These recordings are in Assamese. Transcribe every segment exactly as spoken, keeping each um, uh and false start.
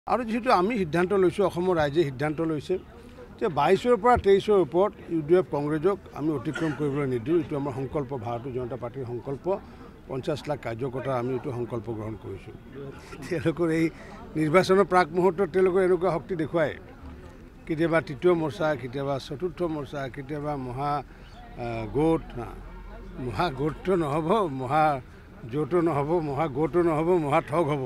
আৰু যেহেতু আমি সিদ্ধান্ত লৈছোঁ অসমৰ ৰাইজে সিদ্ধান্ত লৈছে যে বাইছৰ পৰা তেইছৰ ওপৰত ইউ ডি এফ কংগ্ৰেছক আমি অতিক্ৰম কৰিবলৈ নিদিওঁ। এইটো আমাৰ সংকল্প, ভাৰতীয় জনতা পাৰ্টিৰ সংকল্প। পঞ্চাছ লাখ কাৰ্যকৰ্তাৰ আমি এইটো সংকল্প গ্ৰহণ কৰিছোঁ। তেওঁলোকৰ এই নিৰ্বাচনৰ প্ৰাক মুহূৰ্তত তেওঁলোকৰ এনেকুৱা শক্তি দেখুৱায়, কেতিয়াবা তৃতীয় মৰ্চা, কেতিয়াবা চতুৰ্থ মৰ্চা, কেতিয়াবা মহা গোট, মহা গোটটো নহ'ব, মহা জোঁটো নহ'ব, মহা গোটো নহ'ব, মহা ঠগ হ'ব।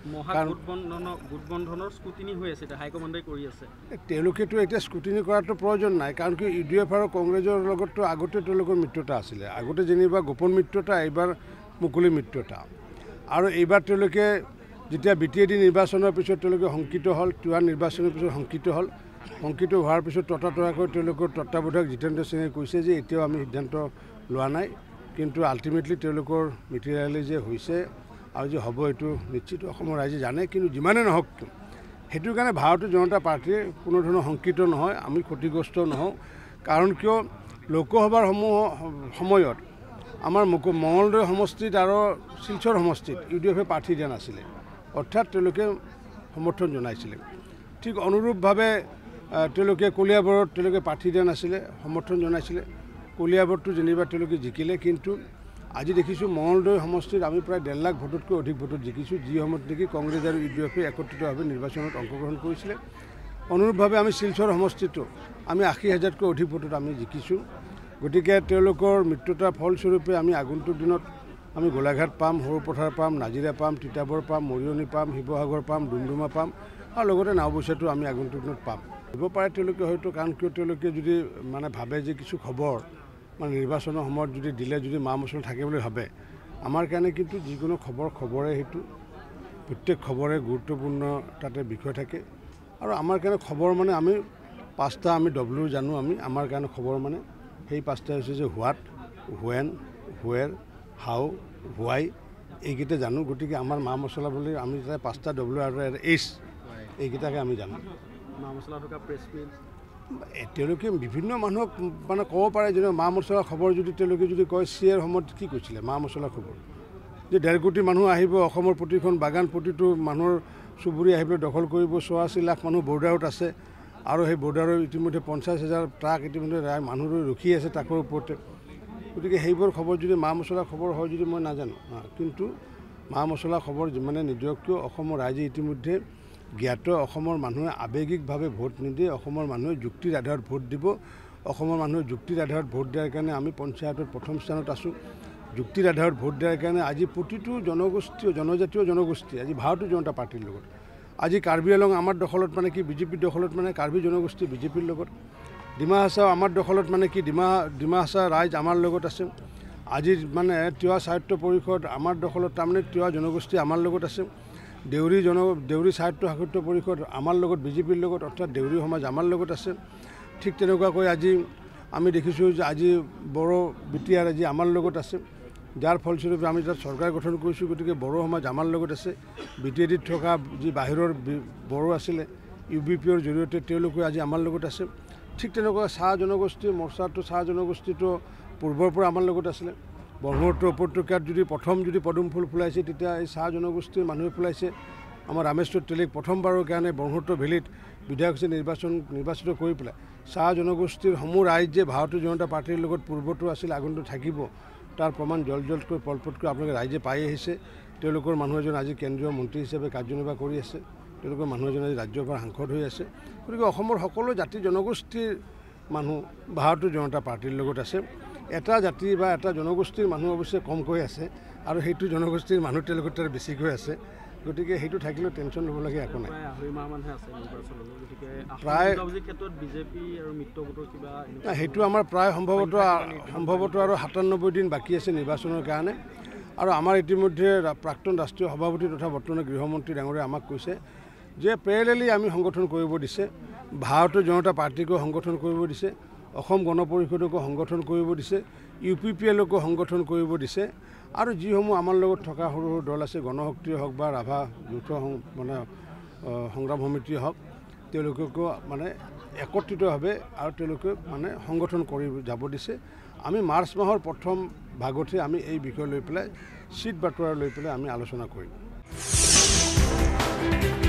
তেওঁলোকেতো এতিয়া স্কুটিনি কৰাটো প্ৰয়োজন নাই, কাৰণ কি ইউ ডি এফ আৰু কংগ্ৰেছৰ লগততো আগতে তেওঁলোকৰ মিত্ৰতা আছিলে। আগতে যেনিবা গোপন মিত্ৰতা, এইবাৰ মুকলি মিত্ৰতা। আৰু এইবাৰ তেওঁলোকে যেতিয়া বি টি এ ডি নিৰ্বাচনৰ পিছত তেওঁলোকে শংকিত হ'ল, তিৱা নিৰ্বাচনৰ পিছত শংকিত হ'ল। শংকিত হোৱাৰ পিছত ততাতয়াকৈ তেওঁলোকৰ তত্ত্বাৱধায়ক জিতেন্দ্ৰ সিঙে কৈছে যে এতিয়াও আমি সিদ্ধান্ত লোৱা নাই, কিন্তু আল্টিমেটলি তেওঁলোকৰ মেটেৰিয়েলি যে হৈছে আৰু যে হ'ব এইটো নিশ্চিত অসমৰ ৰাইজে জানে। কিন্তু যিমানে নহওক সেইটোৰ কাৰণে ভাৰতীয় জনতা পাৰ্টীৰ কোনো ধৰণৰ শংকিত নহয়, আমি ক্ষতিগ্ৰস্ত নহওঁ। কাৰণ কিয় লোকসভাৰ সমূহ সময়ত আমাৰ মঙলদৈ সমষ্টিত আৰু শিলচৰ সমষ্টিত ইউ ডি এফে প্ৰাৰ্থী দিয়া নাছিলে, অৰ্থাৎ তেওঁলোকে সমৰ্থন জনাইছিলে। ঠিক অনুৰূপভাৱে তেওঁলোকে কলিয়াবৰত তেওঁলোকে প্ৰাৰ্থী দিয়া নাছিলে, সমৰ্থন জনাইছিলে। কলিয়াবৰটো যেনিবা তেওঁলোকে জিকিলে, কিন্তু আজি দেখিছোঁ মঙলদৈ সমষ্টিত আমি প্ৰায় ডেৰ লাখ ভোটতকৈ অধিক ভোটত জিকিছোঁ, যি সময়ত নেকি কংগ্ৰেছ আৰু ইউ ডি এফে একত্ৰিতভাৱে নিৰ্বাচনত অংশগ্ৰহণ কৰিছিলে। অনুৰূপভাৱে আমি শিলচৰ সমষ্টিতো আমি আশী হাজাৰতকৈ অধিক ভোটত আমি জিকিছোঁ। গতিকে তেওঁলোকৰ মিত্ৰতাৰ ফলস্বৰূপে আমি আগন্তুক দিনত আমি গোলাঘাট পাম, সৰুপথাৰ পাম, নাজিৰা পাম, তিতাবৰ পাম, মৰিয়নি পাম, শিৱসাগৰ পাম, ডুমডুমা পাম, আৰু লগতে নাওবৈচাটো আমি আগন্তুক দিনত পাম। দিব পাৰে তেওঁলোকে হয়তো, কাৰণ কিয় তেওঁলোকে যদি মানে ভাবে যে কিছু খবৰ মানে নিৰ্বাচনৰ সময়ত যদি দিলে যদি মা মছলা থাকে বুলি ভাবে, আমাৰ কাৰণে কিন্তু যিকোনো খবৰ খবৰে সেইটো প্ৰত্যেক খবৰে গুৰুত্বপূৰ্ণ তাতে বিষয় থাকে। আৰু আমাৰ কাৰণে খবৰ মানে আমি পাঁচটা আমি ডব্লিউ জানো, আমি আমাৰ কাৰণে খবৰ মানে সেই পাঁচটা হৈছে যে what, when, where, how, why, এইকেইটা জানো। গতিকে আমাৰ মা মছলা বুলি আমি তাতে পাঁচটা ডব্লিউ আৰু এইচ এইকেইটাকে আমি জানো। মা মছলা থকা প্ৰেছ ফিল্ড তেওঁলোকে বিভিন্ন মানুহক মানে ক'ব পাৰে যে মা মছলা খবৰ যদি তেওঁলোকে যদি কয়, চিয়েৰ সময়ত কি কৈছিলে মা মছলা খবৰ যে ডেৰ কোটি মানুহ আহিব, অসমৰ প্ৰতিখন বাগান প্ৰতিটো মানুহৰ চুবুৰী আহি পেলাই দখল কৰিব, চৌৰাশী লাখ মানুহ বৰ্ডাৰত আছে, আৰু সেই বৰ্ডাৰৰ ইতিমধ্যে পঞ্চাছ হাজাৰ ট্ৰাক ইতিমধ্যে মানুহ ৰখি আছে ট্ৰাকৰ ওপৰতে। গতিকে সেইবোৰ খবৰ যদি মা মছলা খবৰ হয় যদি মই নাজানো, কিন্তু মা মছলা খবৰ যিমানে নিদিয়ক কিয় অসমৰ ৰাইজে ইতিমধ্যে জ্ঞাত। অসমৰ মানুহে আৱেগিকভাৱে ভোট নিদিয়ে, অসমৰ মানুহে যুক্তিৰ আধাৰত ভোট দিব। অসমৰ মানুহে যুক্তিৰ আধাৰত ভোট দিয়াৰ কাৰণে আমি পঞ্চায়তত প্ৰথম স্থানত আছোঁ। যুক্তিৰ আধাৰত ভোট দিয়াৰ কাৰণে আজি প্ৰতিটো জনগোষ্ঠী, জনজাতীয় জনগোষ্ঠী আজি ভাৰতীয় জনতা পাৰ্টীৰ লগত। আজি কাৰ্বি আংলং আমাৰ দখলত মানে কি বিজেপিৰ দখলত মানে কাৰ্বি জনগোষ্ঠী বিজেপিৰ লগত। ডিমা হাছাও আমাৰ দখলত মানে কি ডিমা ডিমা হাছা ৰাইজ আমাৰ লগত আছে। আজি মানে তিৱা সাহিত্য পৰিষদ আমাৰ দখলত, তাৰমানে তিৱা জনগোষ্ঠী আমাৰ লগত আছে। দেউৰী জন দেউৰী সাহিত্য সাহিত্য পৰিষদ আমাৰ লগত বিজেপিৰ লগত, অৰ্থাৎ দেউৰী সমাজ আমাৰ লগত আছে। ঠিক তেনেকুৱাকৈ আজি আমি দেখিছোঁ যে আজি বড়ো বি টি আৰ আজি আমাৰ লগত আছে, যাৰ ফলস্বৰূপে আমি তাত চৰকাৰ গঠন কৰিছোঁ। গতিকে বড়ো সমাজ আমাৰ লগত আছে। বি টি এ ডিত থকা যি বাহিৰৰ বড়ো আছিলে ইউ বি পিৰ জৰিয়তে তেওঁলোকে আজি আমাৰ লগত আছে। ঠিক তেনেকুৱা চাহ জনগোষ্ঠী মৰ্চাটো, চাহ জনগোষ্ঠীটো পূৰ্বৰ পৰা আমাৰ লগত আছিলে। ব্ৰহ্মপুত্ৰ উপত্যকাত যদি প্ৰথম যদি পদুম ফুল ফুলাইছে তেতিয়া এই চাহ জনগোষ্ঠীৰ মানুহে ফুলাইছে। আমাৰ ৰামেশ্বৰ তেলীক প্ৰথমবাৰৰ কাৰণে ব্ৰহ্মপুত্ৰ ভেলীত বিধায়ক হিচাপে নিৰ্বাচন নিৰ্বাচিত কৰি পেলাই চাহ জনগোষ্ঠীৰ সমূহ ৰাইজ যে ভাৰতীয় জনতা পাৰ্টীৰ লগত পূৰ্বতো আছিল, আগন্তুক থাকিব, তাৰ প্ৰমাণ জল জলকৈ পলপটকৈ আপোনালোকে ৰাইজে পাই আহিছে। তেওঁলোকৰ মানুহ এজন আজি কেন্দ্ৰীয় মন্ত্ৰী হিচাপে কাৰ্যনিৰ্বাহ কৰি আছে, তেওঁলোকৰ মানুহ এজন আজি ৰাজ্যসভাৰ সাংসদ হৈ আছে। গতিকে অসমৰ সকলো জাতি জনগোষ্ঠীৰ মানুহ ভাৰতীয় জনতা পাৰ্টীৰ লগত আছে। এটা জাতি বা এটা জনগোষ্ঠীৰ মানুহ অৱশ্যে কমকৈ আছে, আৰু সেইটো জনগোষ্ঠীৰ মানুহ তেওঁলোকৰ তাত বেছিকৈ আছে। গতিকে সেইটো থাকিলেও টেনশ্যন ল'বলগীয়া একো নাই। প্ৰায় সেইটো আমাৰ প্ৰায় সম্ভৱতঃ সম্ভৱতঃ আৰু সাতান্নব্বৈ দিন বাকী আছে নিৰ্বাচনৰ কাৰণে। আৰু আমাৰ ইতিমধ্যে প্ৰাক্তন ৰাষ্ট্ৰীয় সভাপতি তথা বৰ্তমানৰ গৃহমন্ত্ৰী ডাঙৰীয়া আমাক কৈছে যে পেৰেলেলি আমি সংগঠন কৰিব দিছে, ভাৰতীয় জনতা পাৰ্টীকো সংগঠন কৰিব দিছে, অসম গণ পৰিষদকো সংগঠন কৰিব দিছে, ইউ পি পি এলকো সংগঠন কৰিব দিছে, আৰু যিসমূহ আমাৰ লগত থকা সৰু সৰু দল আছে, গণশক্তিয়ে হওক বা ৰাভা যৌথ মানে সংগ্ৰাম সমিতিয়ে হওক, তেওঁলোককো মানে একত্ৰিতভাৱে আৰু তেওঁলোকে মানে সংগঠন কৰি যাব দিছে। আমি মাৰ্চ মাহৰ প্ৰথম ভাগতে আমি এই বিষয় লৈ পেলাই চিট বাটোৱাৰা লৈ পেলাই আমি আলোচনা কৰিম।